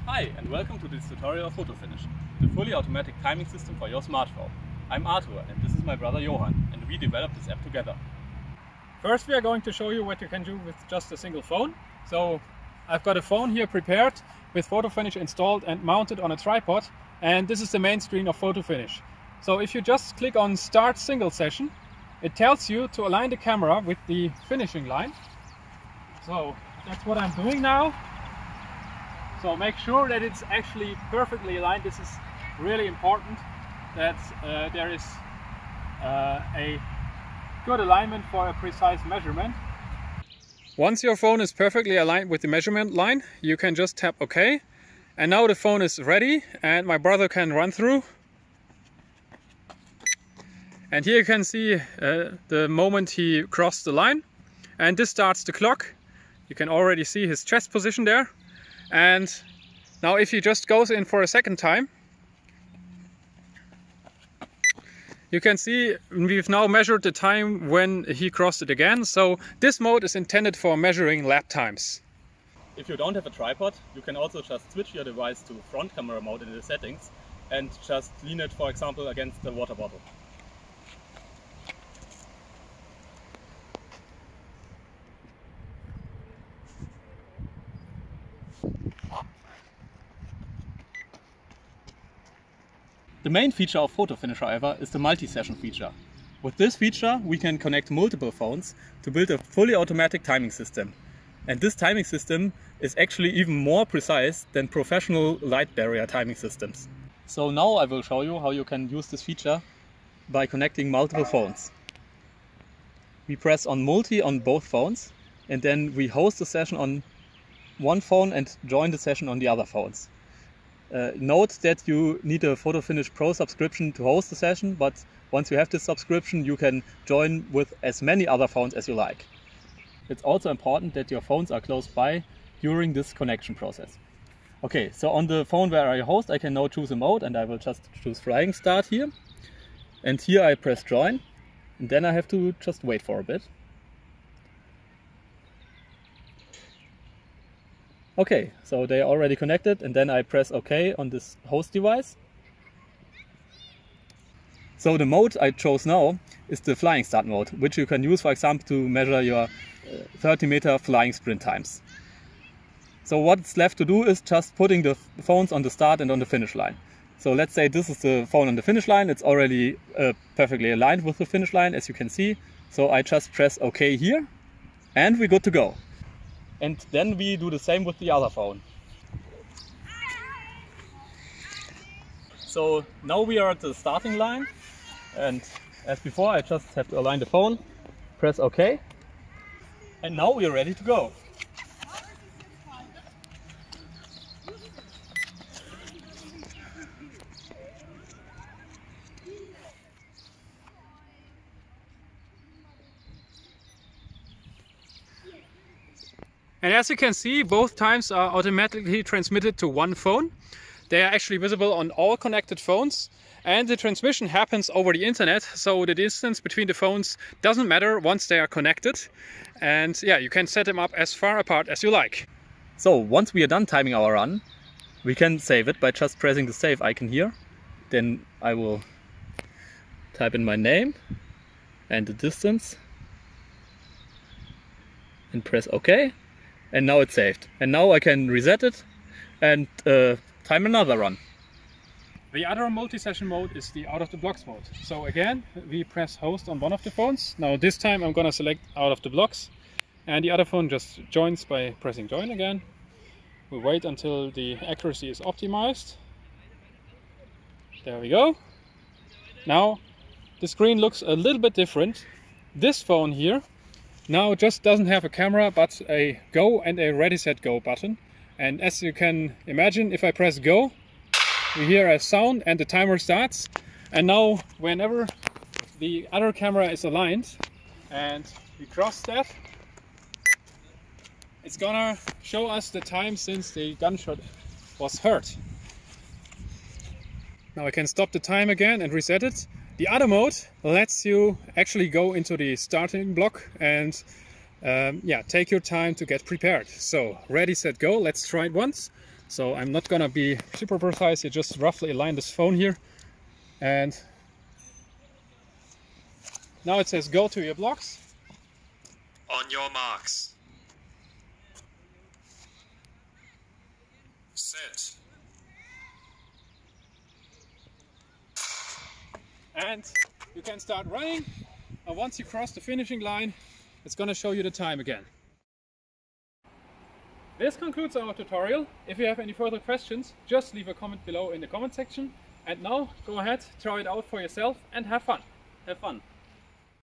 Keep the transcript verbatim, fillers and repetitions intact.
Hi and welcome to this tutorial of PhotoFinish, the fully automatic timing system for your smartphone. I'm Arthur and this is my brother Johan, and we developed this app together. First we are going to show you what you can do with just a single phone. So I've got a phone here prepared with PhotoFinish installed and mounted on a tripod, and this is the main screen of PhotoFinish. So if you just click on Start Single Session, it tells you to align the camera with the finishing line. So that's what I'm doing now. So make sure that it's actually perfectly aligned. This is really important, that uh, there is uh, a good alignment for a precise measurement. Once your phone is perfectly aligned with the measurement line, you can just tap OK. And now the phone is ready and my brother can run through. And here you can see uh, the moment he crossed the line. And this starts the clock. You can already see his chest position there. And now if he just goes in for a second time, you can see we've now measured the time when he crossed it again. So this mode is intended for measuring lap times. If you don't have a tripod, you can also just switch your device to front camera mode in the settings and just lean it, for example, against the water bottle. The main feature of PhotoFinish, however, is the multi-session feature. With this feature, we can connect multiple phones to build a fully automatic timing system. And this timing system is actually even more precise than professional light barrier timing systems. So now I will show you how you can use this feature by connecting multiple phones. We press on multi on both phones, and then we host the session on one phone and join the session on the other phones. Uh, note that you need a PhotoFinish Pro subscription to host the session, but once you have this subscription, you can join with as many other phones as you like. It's also important that your phones are close by during this connection process. Okay, so on the phone where I host, I can now choose a mode, and I will just choose Flying Start here. And here I press join, and then I have to just wait for a bit. Okay, so they are already connected, and then I press OK on this host device. So the mode I chose now is the Flying Start mode, which you can use, for example, to measure your thirty meter flying sprint times. So what's left to do is just putting the phones on the start and on the finish line. So let's say this is the phone on the finish line. It's already uh, perfectly aligned with the finish line, as you can see. So I just press OK here, and we're good to go. And then we do the same with the other phone. So now we are at the starting line, and as before I just have to align the phone, press OK, and now we are ready to go. And as you can see, both times are automatically transmitted to one phone. They are actually visible on all connected phones, and the transmission happens over the internet, so the distance between the phones doesn't matter once they are connected. And yeah, you can set them up as far apart as you like. So once we are done timing our run, we can save it by just pressing the save icon here. Then I will type in my name and the distance and press OK. And now it's saved. And now I can reset it and uh, time another run. The other multi-session mode is the out of the blocks mode. So again, we press host on one of the phones. Now this time I'm gonna select out of the blocks, and the other phone just joins by pressing join again. We wait until the accuracy is optimized. There we go. Now the screen looks a little bit different. This phone here now just doesn't have a camera, but a go and a ready set go button. And as you can imagine, if I press go, we hear a sound and the timer starts. And now whenever the other camera is aligned and we cross that, it's gonna show us the time since the gunshot was heard. Now I can stop the time again and reset it. The other mode lets you actually go into the starting block and um, yeah, take your time to get prepared. So ready, set, go. Let's try it once. So I'm not gonna be super precise, you just roughly align this phone here. And now it says go to your blocks. On your marks. Set. And you can start running. And once you cross the finishing line, it's going to show you the time again. This concludes our tutorial. If you have any further questions, just leave a comment below in the comment section. And now go ahead, try it out for yourself and have fun. Have fun.